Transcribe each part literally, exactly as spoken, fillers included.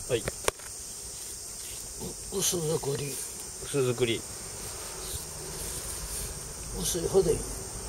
はい。 薄作り。 薄作り。 薄いほどいい。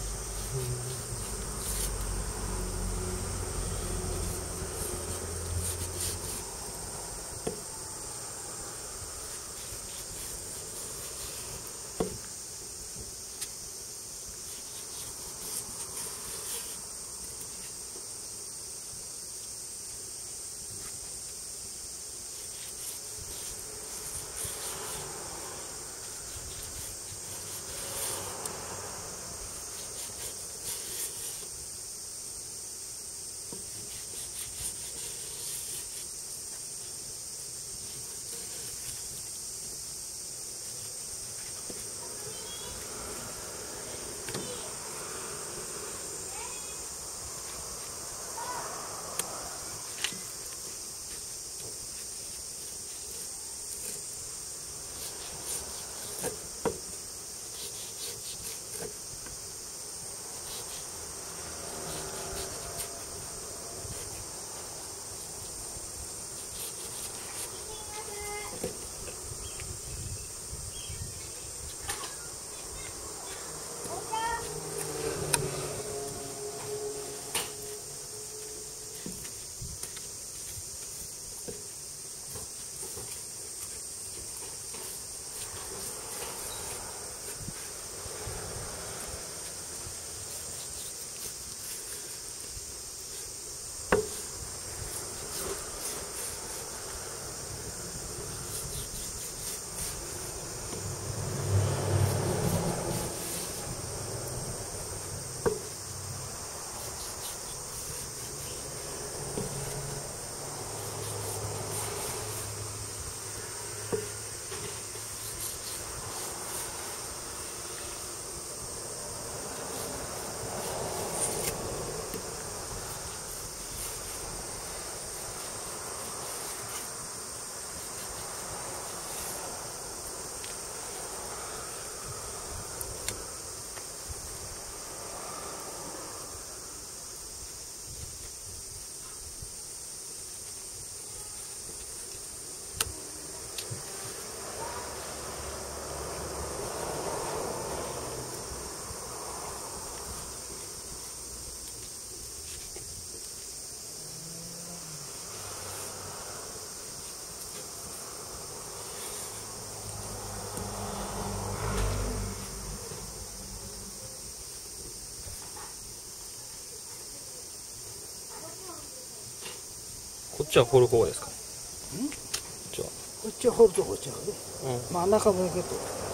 こっちは掘る方ですか。ん？こっちは。こっちは掘るとこっちゃうね。うん。真ん中もいけと。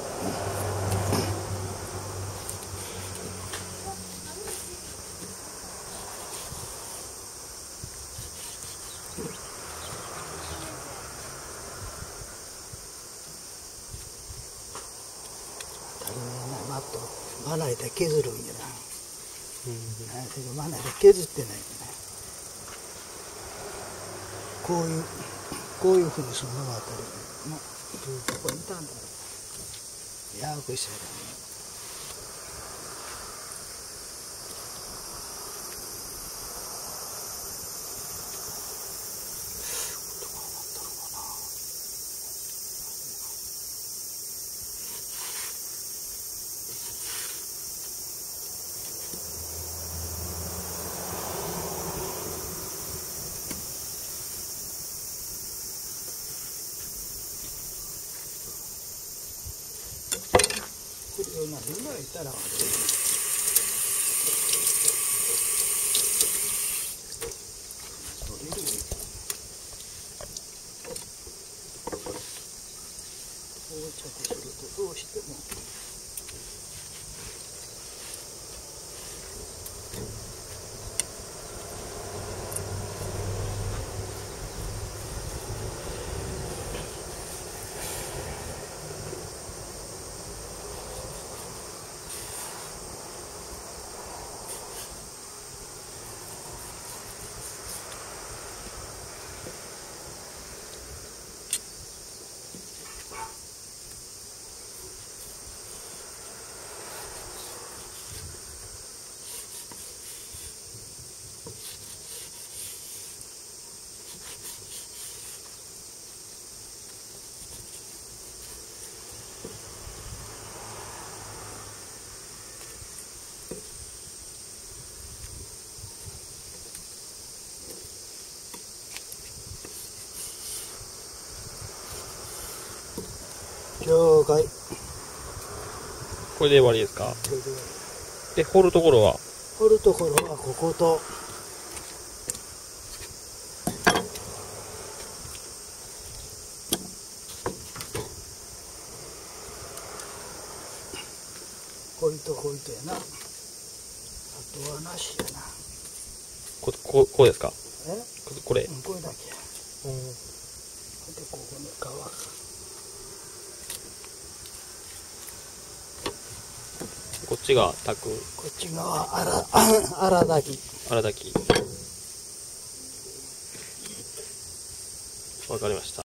マットまな板削るんやな。うん。まな板削ってないよね。こういうこういうふうにするのが当たり前の、うん、ここにいたんだろう。やわくしてるね。これを何ぐらいいたら横着するとどうしても了解。 これで終わりですか？ それでで、掘るところは？ 掘るところはここと、こいとこいとやな。あとはなしやな。 こ、こ、こうですか？ えここれ。 うん、これだけや。 うん。 で、ここに皮。 こっちが炊く。 こっち側、あら、あら炊き。 荒炊き。わかりました。